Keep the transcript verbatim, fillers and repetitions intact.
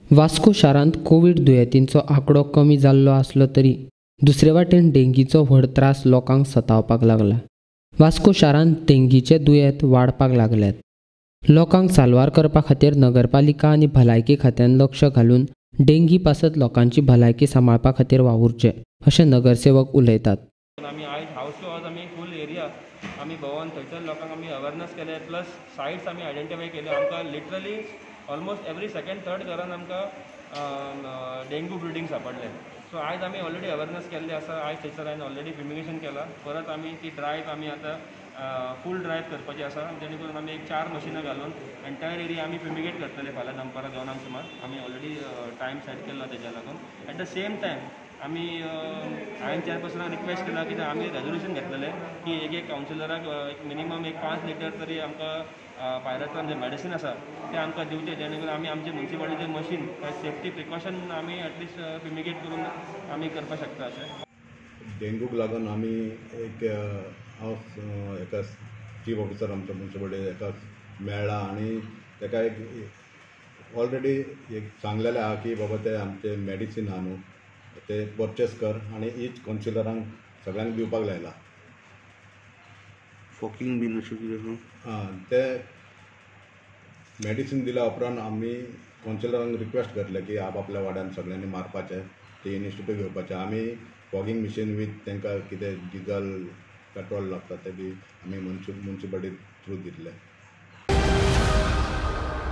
वास्को शारांत कोवीड दुयेंतींचो आंकडो कमी जाल्लो आसलो तरी दुसरे वाटेन डेंगीचो व्हड त्रास लोकांक सतावपाक लागला. वास्को शारांत डेंगीचें दुयेंत वाडपाक लागल्यात. लोकांक साल्वार करपा खातीर नगरपालिका आनी भलायकी खात्यान लक्ष घालून डेंगी पासत लोकांची भलायकी सांबाळपा खातीर वावुरचें अशें नगरसेवक उलयतात. आमी आयज हावस टू हावस आमी फूल एरिया आमी भोंवन थंयसर लोकांक आमी अवेरनेस केले, प्लस सायट्स आमी आयडेंटिफाय केले. आमकां literally almost every second third घरान आमकां डेंगू ब्रिडींग सांपडले. सो आयज आमी ऑलरेडी अवेरनेस केल्ली आसा. आयज थंयसर हांवें ऑलरेडी फ्युमिगेशन केला. परत आमी ती ड्रायव आमी आतां फूल ड्रायव करपाची आसा, जेणे करून आमी एक चार मशिनां घालून एंटायर एरिया आमी फ्युमिगेट करतले फाल्यां दनपारां दोनांक सुमार. आमी ऑलरेडी टायम सेट केल्लो तेज्या लागून. एट द सेम टायम आमी हांवें चॅरपर्सनाक रिक्वेस्ट केला की आमी रेजोल्युशन घेतलेलें की एक एक कावन्सिलराक एक मिनिमम एक पांच लिटर तरी आमकां पायरेट्रॉन जे मेडिसीन आसा ते आमकां दिवचें, जेणे करून आमी आमचे म्युन्सिपालिटीचे मशीन सेफ्टी प्रिकॉशन आमी एटलिस्ट फ्युमिगेट करून आमी करपाक शकता. अशें डेंगूक लागून आमी एक हांव एका चीफ ऑफिसर आमच्या म्युन्सिपालिटी एका मेळ्ळा आनी ताका एक ऑलरेडी एक सांगलेलें आहा की बाबा ते आमचे मेडिसीन आहा न्हू ते परचेस कर आनी ईच कावन्सिलरांक सगळ्यांक दिवपाक लायला. फॉकिंग बीन अशें कितें हां ते मेडिसीन दिल्या उपरांत आमी कावन्सिलरांक रिक्वेस्ट करले की आपआपल्या वाड्यान सगळ्यांनी मारपाचें, ते इनिशिएटीव घेवपाचें. आमी फॉगिंग मशीन वीथ तांकां कितें डिजल पेट्रोल लागता ते बी आमी म्युन्सिपालिटी थ्रू दितले.